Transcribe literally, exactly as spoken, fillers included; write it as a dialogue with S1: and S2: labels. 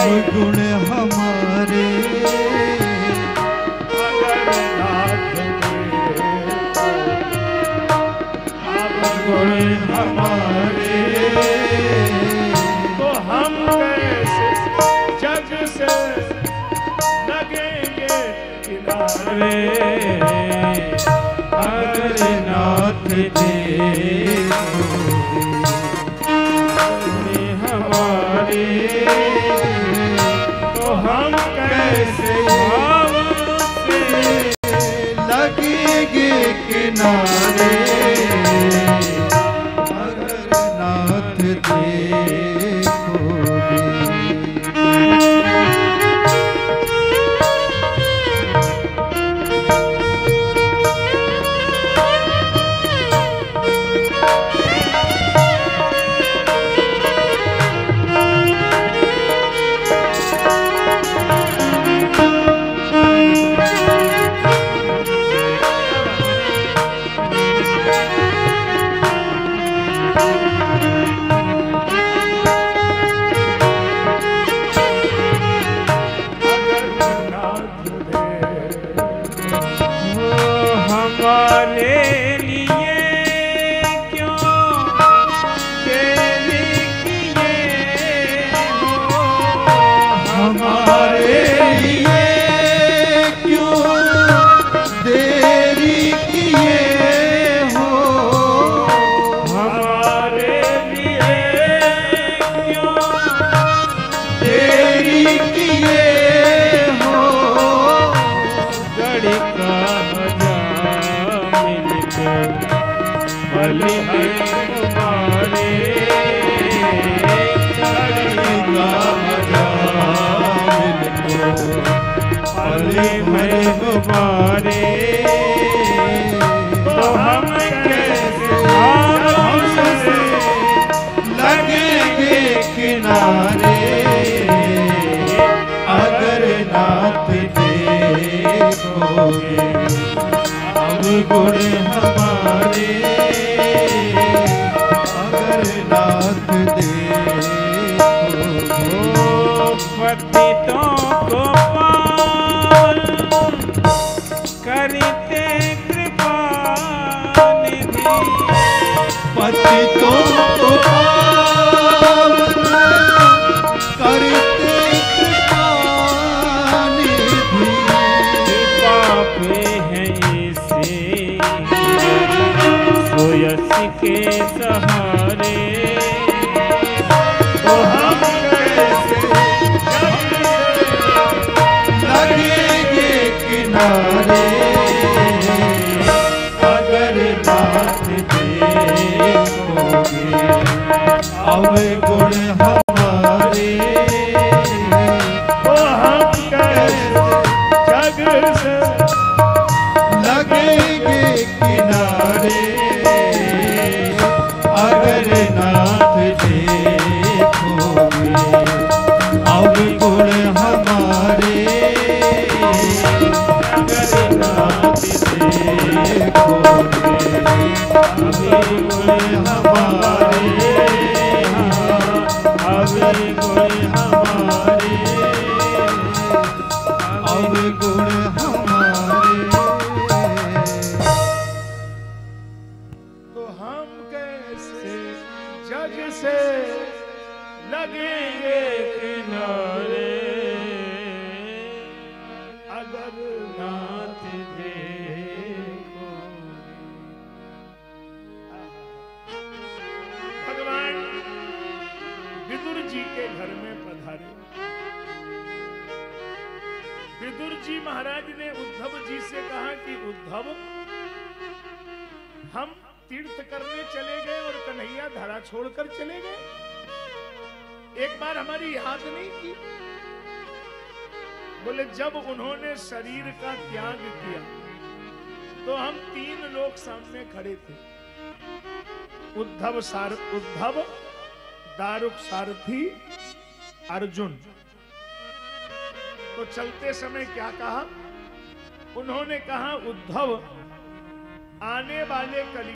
S1: गुण हमारे
S2: अगर नाथ दे
S1: गुण हमारे
S2: तो हम कैसे जग से लगेंगे किनारे।
S1: अगर नाथ दे हमारे
S2: तो हम कैसे भाव से
S1: लगेंगे किनारे। अगर नाथ देखोगे
S2: तो हम कैसे भाव से
S1: लगेंगे किनारे। अगर नाथ देखोगे अब गुण हमारे। अगर नाथ देखोगे
S2: पतितों को पाल करते कृपा निधि।
S1: पतितों को पावन करते कृपा निधि।
S2: पापे हैं इसे सोयस के सहारे। तो हम कैसे
S1: लगेंगे किनारे। अगर नाथ देखोगे अब गुण हमारे।
S2: तो हम कैसे जग से
S1: लगेंगे किनारे। अगर नाथ देखोगे अब गुण हमारे। अगर नाथ देखोगे अब गुण हमारे। अब गुण हमारे। अब गुण हमारे।
S2: तो हम कैसे जग से लगेंगे किनारे। अगर नाथ देखो। भगवान विदुर जी के घर में पधारे। विदुर जी महाराज ने उद्धव जी से कहा कि उद्धव, हम तीर्थ करने चले गए और कन्हैया धरा छोड़कर चले गए, एक बार हमारी याद नहीं की। बोले जब उन्होंने शरीर का त्याग किया तो हम तीन लोग सामने खड़े थे। उद्धव सार उद्धव दारुक सारथी अर्जुन। तो चलते समय क्या कहा उन्होंने? कहा उद्धव, आने वाले कलयुग